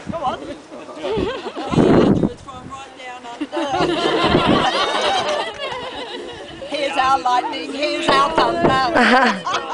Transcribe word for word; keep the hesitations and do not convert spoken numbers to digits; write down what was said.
Come on. From right down under. Here's our lightning, here's our thunder.